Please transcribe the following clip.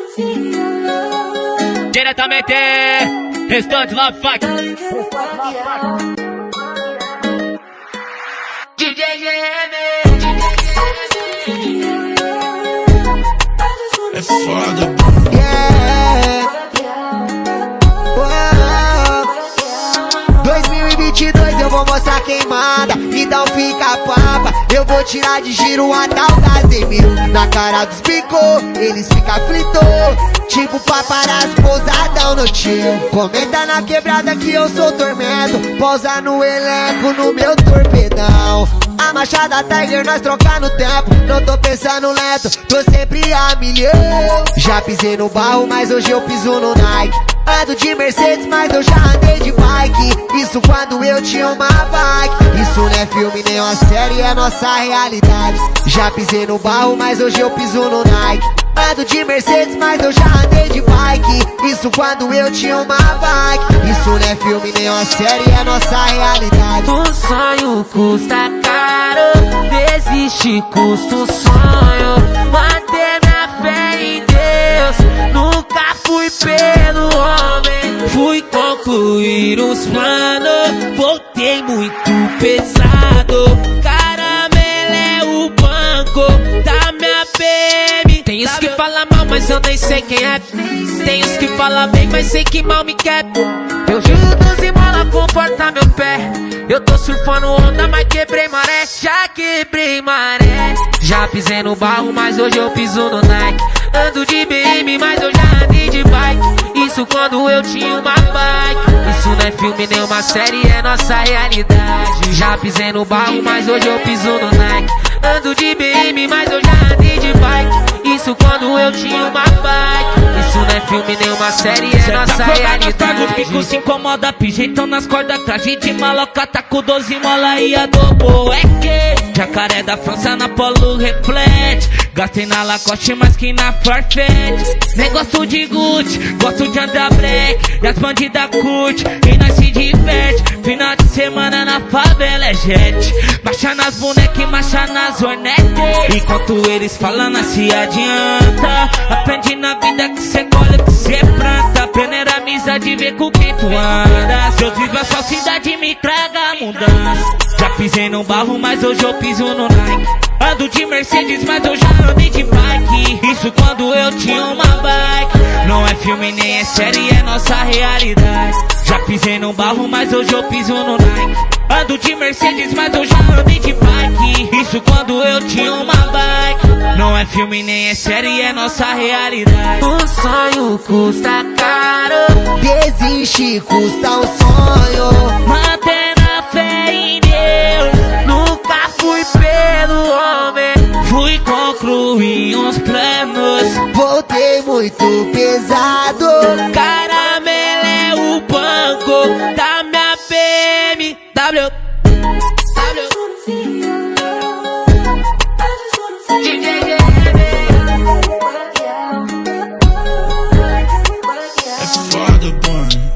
Diretamente, Restante Love Fight. DJ É foda, yeah. 2022 eu vou mostrar quem manda, então fica papa. Eu vou tirar de giro a tal da Z1000. Na cara dos picô, eles ficam aflitos, tipo paparazzi pousadão no tio. Comenta na quebrada que eu sou tormento, pousa no elenco no meu torpedão. A Machada Tiger nós trocar no tempo, não tô pensando lento, tô sempre a milhão. Já pisei no barro, mas hoje eu piso no Nike. Ando de Mercedes, mas eu já andei de bike. Isso quando eu tinha uma bike. Isso não é filme nem uma série, é nossa realidade. Já pisei no barro, mas hoje eu piso no Nike. Ando de Mercedes, mas eu já andei de bike. Isso quando eu tinha uma bike. Isso não é filme nem uma série, é nossa realidade. O sonho custa caro, desistir custa o sonho. Manter minha fé em Deus, nunca fui pelo homem. Fui concluir os planos, voltei muito pesado. Caramelo é o banco da minha PM. Tem os que falam mal, mas eu nem sei quem é. Tem os que falam bem, mas sei que mal me quer. Eu juro dos mola conforta meu pé. Eu tô surfando onda, mas quebrei maré. Já quebrei maré. Já pisei no barro, mas hoje eu piso no Nike. Ando de BM, mas eu já andei de bike. Isso quando eu tinha uma bike. Isso não é filme nem uma série, é nossa realidade. Já pisei no barro, mas hoje eu piso no Nike. Ando de BM, mas eu já andei de bike. Isso quando eu tinha uma bike. Isso não é filme nem uma série, é nossa realidade. Os picos se incomoda, pijeitão nas cordas, traje de maloca, tá com 12 mola e adobo. É que jacaré da França na Polo reflete. Gastei na Lacoste mais que na Farfetch. Nem gosto de Gucci, gosto de andar black. E as bandidas curte e nós se diverte. Final de semana na favela é jet. Baixa nas bonecas e marcha nas hornetes. Enquanto eles falam, nós se adianta. Aprende na vida que cê colhe, que cê planta. Peneira amizade, ver com quem tu anda. Deus vive a falsidade, me traga mudança. Já pisei no barro, mas hoje eu piso no Nike. Ando de Mercedes, mas eu já andei de bike. Isso quando eu tinha uma bike. Não é filme nem é série, é nossa realidade. Já pisei no barro, mas hoje eu piso no Nike. Ando de Mercedes, mas eu já andei de bike. Isso quando eu tinha uma bike. Não é filme nem é série, é nossa realidade. O sonho custa caro, Desistir custa um sonho. manter a fé em Deus, nunca fui pelo homem. Fui concluir uns planos, Voltei muito pesado. caramelo é o banco da minha BMW. é foda, mano.